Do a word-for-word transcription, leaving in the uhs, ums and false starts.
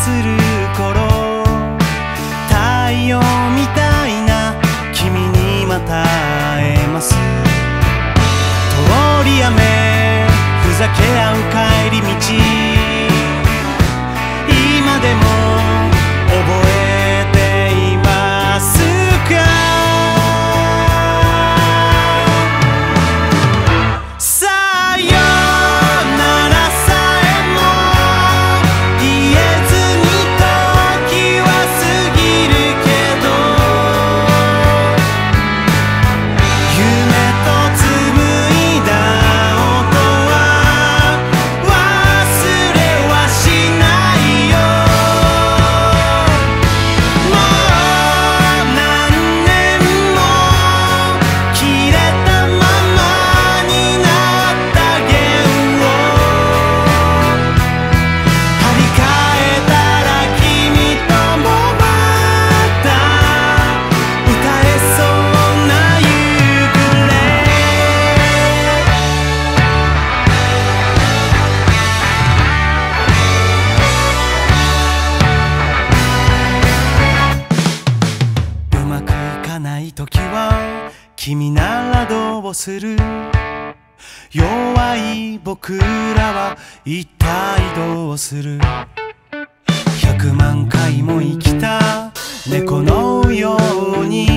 する頃、太陽みたいな君にまた会えます。通り雨ふざけ合う帰り道、今でも覚えていますか？さよならさえも言えずに時は過ぎるけど、夢と紡いだ音は忘れはしないよ。もう何年も切れたままになった弦を張り替えたら君ともまた歌えそうな夕暮れ。うまくいかない時は君ならどうする？弱い僕らは一体どうする？百万回も生きた猫のように